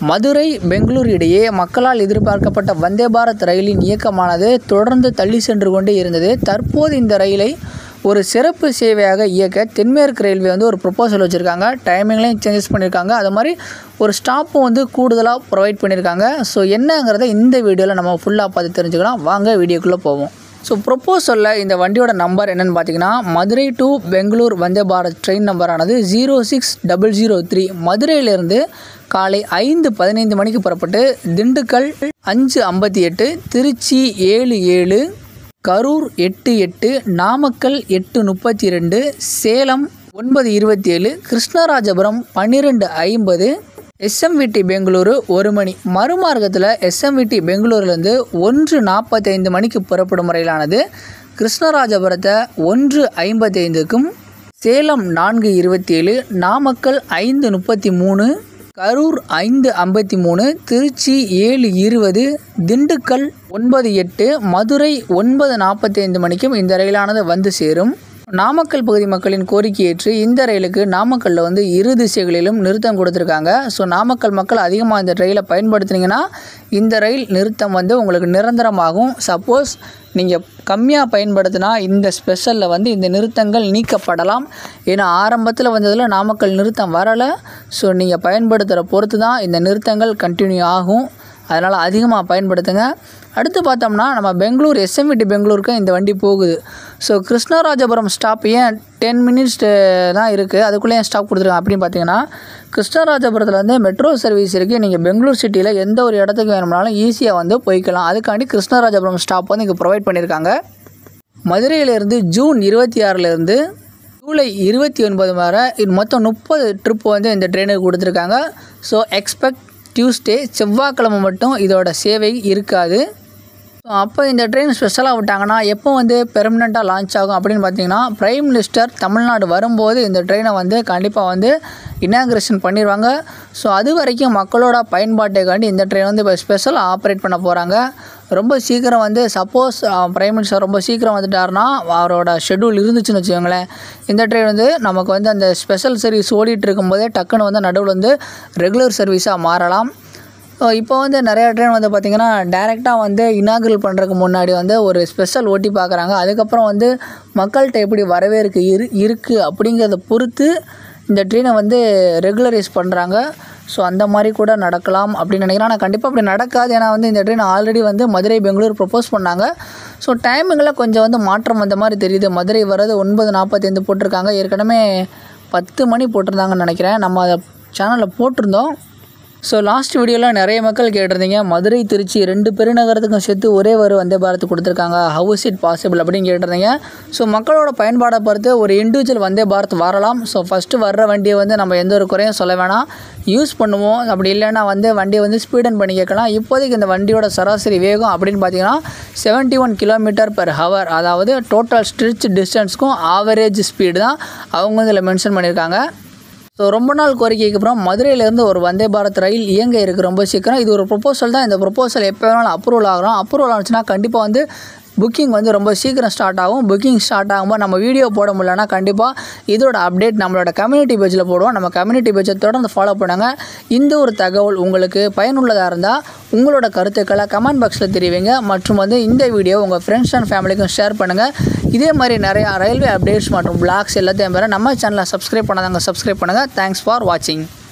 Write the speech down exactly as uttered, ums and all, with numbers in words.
மதுரை பெங்களூர் இடையே மக்களால் எதிர்பார்க்கப்பட்ட வந்தே பாரத் ரயிலின் இயக்கமானது தொடர்ந்து தள்ளி சென்று கொண்டே இருந்தது. தற்போது இந்த ரயிலை ஒரு சிறப்பு சேவையாக இயக்க தென்மேற்கு ரயில்வே வந்து ஒரு ப்ரொபோசல் வச்சுருக்காங்க. டைமிங்லையும் சேஞ்சஸ் பண்ணியிருக்காங்க. அது மாதிரி ஒரு ஸ்டாப்பும் வந்து கூடுதலாக ப்ரொவைட் பண்ணியிருக்காங்க. ஸோ என்னங்கிறத இந்த வீடியோவில் நம்ம ஃபுல்லாக பார்த்து தெரிஞ்சுக்கலாம். வாங்க வீடியோக்குள்ளே போவோம். ஸோ ப்ரொப்போசலில் இந்த வண்டியோட நம்பர் என்னென்னு பார்த்தீங்கன்னா, மதுரை டு பெங்களூர் வந்தே பாரத் ட்ரெயின் நம்பரானது zero six double zero three மதுரையிலிருந்து காலை ஐந்து பதினைந்து மணிக்கு புறப்பட்டு திண்டுக்கல் அஞ்சு ஐம்பத்தி எட்டு, திருச்சி ஏழு ஏழு, கரூர் எட்டு எட்டு, நாமக்கல் எட்டு முப்பத்தி ரெண்டு, சேலம் ஒன்பது இருபத்தி ஏழு, கிருஷ்ணராஜபுரம் பன்னிரெண்டு ஐம்பது, எஸ்எம்விடி பெங்களூரு ஒரு மணி. மறுமார்க்கத்தில் எஸ்எம்விடி பெங்களூர்லேருந்து ஒன்று நாற்பத்தைந்து மணிக்கு புறப்படும் ரயிலானது கிருஷ்ணராஜபுரத்தை ஒன்று ஐம்பத்தி ஐந்துக்கும், சேலம் நான்கு இருபத்தி ஏழு, நாமக்கல் ஐந்து முப்பத்தி மூணு, கரூர் ஐந்து ஐம்பத்தி மூணு, திருச்சி ஏழு இருபது, திண்டுக்கல் ஒன்பது எட்டு, மதுரை ஒன்பது நாற்பத்தி ஐந்து மணிக்கும் இந்த ரயிலானது வந்து சேரும். நாமக்கல் பகுதி மக்களின் கோரிக்கை ஏற்று இந்த ரயிலுக்கு நாமக்கல்லில் வந்து இரு திசைகளிலும் நிறுத்தம் கொடுத்துருக்காங்க. ஸோ நாமக்கல் மக்கள் அதிகமாக இந்த ரயிலை பயன்படுத்துனீங்கன்னா இந்த ரயில் நிறுத்தம் வந்து உங்களுக்கு நிரந்தரமாகும். சப்போஸ் நீங்கள் கம்மியாக பயன்படுத்தினா இந்த ஸ்பெஷலில் வந்து இந்த நிறுத்தங்கள் நீக்கப்படலாம். ஏன்னா ஆரம்பத்தில் வந்ததில் நாமக்கல் நிறுத்தம் வரலை. ஸோ நீங்கள் பயன்படுத்துகிற பொறுத்து தான் இந்த நிறுத்தங்கள் கண்டினியூ ஆகும். அதனால் அதிகமாக பயன்படுத்துங்க. அடுத்து பார்த்தோம்னா நம்ம பெங்களூர் எஸ்எம்விடி பெங்களூருக்கு இந்த வண்டி போகுது. ஸோ கிருஷ்ணராஜபுரம் ஸ்டாப் ஏன் டென் மினிட்ஸ் தான் இருக்குது, அதுக்குள்ளே ஏன் ஸ்டாப் கொடுத்துருக்காங்க அப்படின்னு பார்த்தீங்கன்னா, கிருஷ்ணராஜபுரத்தில் வந்து மெட்ரோ சர்வீஸ் இருக்குது. நீங்கள் பெங்களூர் சிட்டியில் எந்த ஒரு இடத்துக்கு வேணும்னாலும் ஈஸியாக வந்து போய்க்கலாம். அதுக்காண்டி கிருஷ்ணராஜபுரம் ஸ்டாப் வந்து இங்கே ப்ரொவைட் பண்ணியிருக்காங்க. மதுரையிலேருந்து ஜூன் இருபத்தி ஆறுலேருந்து ஜூலை இருபத்தி ஒன்பது வரை இது மொத்தம் முப்பது ட்ரிப் வந்து இந்த ட்ரெயினுக்கு கொடுத்துருக்காங்க. ஸோ எக்ஸ்பெக்ட் டியூஸ்டே செவ்வாய்க்கிழமை மட்டும் இதோட சேவை இருக்காது. அப்போ இந்த ட்ரெயின் ஸ்பெஷலாக விட்டாங்கன்னா எப்போ வந்து பெர்மனெண்ட்டாக லான்ச் ஆகும் அப்படின்னு பார்த்தீங்கன்னா, பிரைம் மினிஸ்டர் தமிழ்நாடு வரும்போது இந்த ட்ரெயினை வந்து கண்டிப்பாக வந்து இனாக்ரேஷன் பண்ணிடுவாங்க. ஸோ அது வரைக்கும் மக்களோட பயன்பாட்டுக்காண்டி இந்த ட்ரெயின் வந்து இப்போ ஸ்பெஷலாக ஆப்ரேட் பண்ண போகிறாங்க. ரொம்ப சீக்கிரம் வந்து சப்போஸ் பிரைம் மினிஸ்டர் ரொம்ப சீக்கிரம் வந்துட்டாருன்னா அவரோட ஷெட்யூல் இருந்துச்சுன்னு வச்சுக்கோங்களேன், இந்த ட்ரெயின் வந்து நமக்கு வந்து அந்த ஸ்பெஷல் சர்வீஸ் ஓடிட்டு இருக்கும்போதே டக்குன்னு வந்து நடுவில் வந்து ரெகுலர் சர்வீஸாக மாறலாம். இப்போ வந்து நிறையா ட்ரெயின் வந்து பார்த்திங்கன்னா டைரெக்டாக வந்து இனாக்ரல் பண்ணுறதுக்கு முன்னாடி வந்து ஒரு ஸ்பெஷல் ஓட்டி பார்க்குறாங்க. அதுக்கப்புறம் வந்து மக்கள்கிட்ட எப்படி வரவேற்கு இரு இருக்குது அப்படிங்கிறத பொறுத்து இந்த ட்ரெயினை வந்து ரெகுலரைஸ் பண்ணுறாங்க. ஸோ அந்த மாதிரி கூட நடக்கலாம் அப்படின்னு நினைக்கிறேன். ஆனால் கண்டிப்பாக அப்படி நடக்காது. ஏன்னா வந்து இந்த ட்ரெயின் ஆல்ரெடி வந்து மதுரை பெங்களூர் ப்ரொப்போஸ் பண்ணாங்க. ஸோ டைமிங்கில் கொஞ்சம் வந்து மாற்றம் வந்த மாதிரி தெரியுது. மதுரை வர்றது ஒன்பது நாற்பத்தைந்து போட்டிருக்காங்க. ஏற்கனவே பத்து மணி போட்டிருந்தாங்கன்னு நினைக்கிறேன். நம்ம அதை சேனலில் போட்டிருந்தோம். ஸோ லாஸ்ட் வீடியோவில் நிறைய மக்கள் கேட்டிருந்தீங்க, மதுரை திருச்சி ரெண்டு பெருநகரத்துக்கும் சேர்த்து ஒரே ஒரு வந்தே பாரத் கொடுத்துருக்காங்க, ஹவு இஸ் இட் பாசிபிள் அப்படின்னு கேட்டிருந்தீங்க. ஸோ மக்களோட பயன்பாடை பொறுத்து ஒரு இண்டிவிஜுவல் வந்தே பாரத் வரலாம். ஸோ ஃபஸ்ட்டு வர்ற வண்டியை வந்து நம்ம எந்த ஒரு குறையும் சொல்ல வேணாம், யூஸ் பண்ணுவோம். அப்படி இல்லைன்னா வந்து வண்டியை வந்து ஸ்பீடன் பண்ணி கேட்கலாம். இப்போதைக்கு இந்த வண்டியோட சராசரி வேகம் அப்படின்னு பார்த்தீங்கன்னா seventy one kilometre per hour, அதாவது டோட்டல் ஸ்ட்ரெச் டிஸ்டன்ஸ்க்கும் ஆவரேஜ் ஸ்பீடு தான் அவங்க வந்து இதில் மென்ஷன் பண்ணியிருக்காங்க. ஸோ ரொம்ப நாள் கோரிக்கைக்கு அப்புறம் மதுரையிலேருந்து ஒரு வந்தே பாரத் ரயில் இயங்க இருக்குது ரொம்ப சீக்கிரம். இது ஒரு ப்ரொப்போசல் தான். இந்த ப்ரொப்போசல் எப்போ வேணாலும் அப்ரூவல் ஆகலாம். அப்ரூவல் ஆச்சுன்னா கண்டிப்பாக வந்து புக்கிங் வந்து ரொம்ப சீக்கிரம் ஸ்டார்ட் ஆகும். புக்கிங் ஸ்டார்ட் ஆகும்போது நம்ம வீடியோ போட முடியலன்னா கண்டிப்பாக இதோட அப்டேட் நம்மளோட கம்யூனிட்டி பேஜில் போடுவோம். நம்ம கம்யூனிட்டி பேஜை தொடர்ந்து ஃபாலோ பண்ணுங்கள். இந்த ஒரு தகவல் உங்களுக்கு பயனுள்ளதாக இருந்தால் உங்களோட கருத்துக்களை கமெண்ட் பாக்ஸில் தெரிவிங்க. மற்றும் வந்து இந்த வீடியோ உங்கள் ஃப்ரெண்ட்ஸ் அண்ட் ஃபேமிலிக்கும் ஷேர் பண்ணுங்கள். இதே மாதிரி நிறையா ரயில்வே அப்டேட்ஸ் மற்றும் பிளாக்ஸ் எல்லாத்தையும் பெற நம்ம சேனலை சப்ஸ்கிரைப் பண்ணாதாங்க சப்ஸ்கிரைப் பண்ணுங்கள். தேங்க்ஸ் ஃபார் வாட்சிங்.